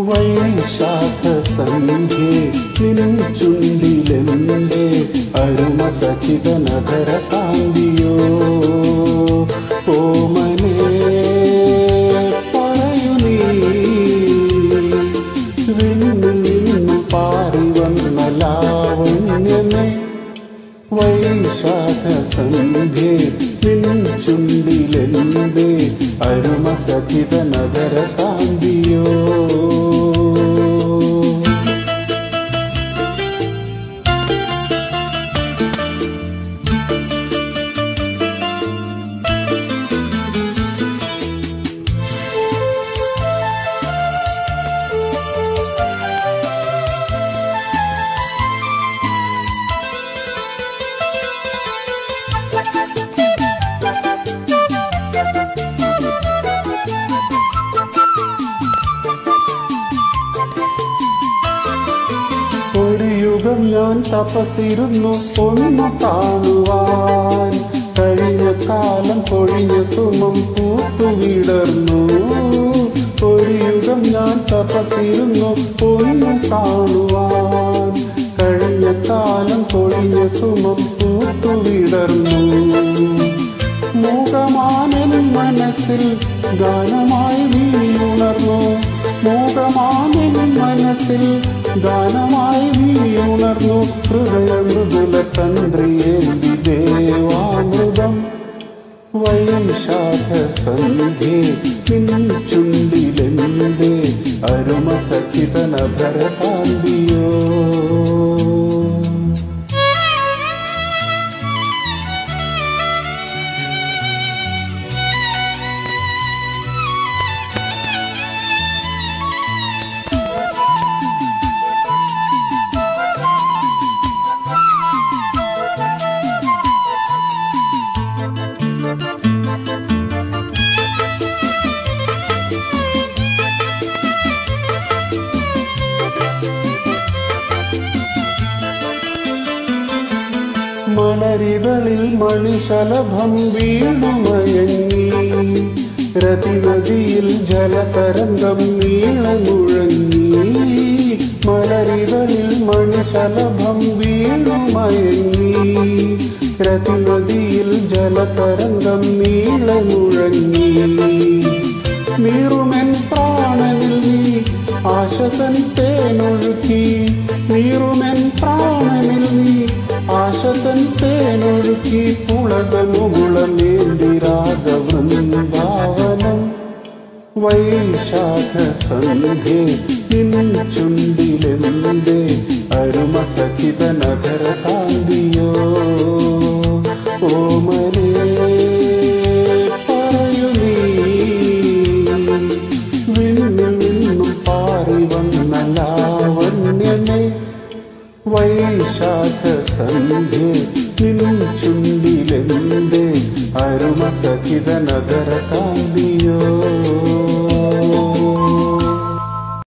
വൈശാഖ സന്ധ്യേ നിൻ ചുണ്ടിലെന്റെ അരുമ സഖിത നഗര കാന്തിയോ ഓമനേ പറയൂ നീ വിണ്ണിൽ നിന്നു പാറി വന്ന ലാവണ്യമേ വൈശാഖ സന്ധ്യേ നിൻ ചുണ്ടിലെന്റെ അരുമ സഖിത നഗര കാന്തിയോ ഒരു യുഗം ഞാൻ തപസ്സിരുന്നു ഒന്നു കാണുവാൻ കഴിഞ്ഞ കാലം പൊഴിഞ്ഞ സുമം പൂത്തുവിടർന്നു ഒരു യുഗം ഞാൻ തപസ്സിരുന്നു ഒന്നു കാണുവാൻ കഴിഞ്ഞ കാലം പൊഴിഞ്ഞ സുമം പൂത്തുവിടർന്നു മൂകമാനൻ മനസ്സിൽ ഗാനമായി വീണുണർന്നു മൂകമാനൻ മനസ്സിൽ ഗാനമായി വീണുണർന്നു ഹൃദയ മൃദുല തന്ത്രിയേന്തി ദേവാമൃതം വൈശാഖ സന്ധ്യേ നിൻ ചുണ്ടിലെന്റെ അരുമ സഖിത നഗര കാന്തിയോ മലരിതളിൽ മണിശലഭം വീണുമയങ്ങി രതിനദിയിൽ ജലതരംഗം നീളമുഴങ്ങി മലരിതളിൽ മണിശലഭം വീണുമയങ്ങി രതിനദിയിൽ ജലതരംഗം നീളമുഴങ്ങി നീറുമെൻ പ്രാണനിൽ നീ ആശതൻ തേനൊഴുക്കി നീറുമെൻ പ്രാണനിൽ നീ ആശതൻ തേനൊഴുക്കി പുളകമുകുളമേന്തി രാഗവൃന്ദാവനം വൈശാഖ സന്ധ്യേ നിൻ ചുണ്ടിലെന്റെ അരുമ സഖിത നഗര കാന്തിയോ ഓമനേ പറയൂ നീ വിണ്ണിൽ നിന്നും പാറി വന്ന ലാവണ്യമേ വൈശാഖ സന്ധ്യേ നിൻ ചുണ്ടിലെന്റെ അരുമ സഖിത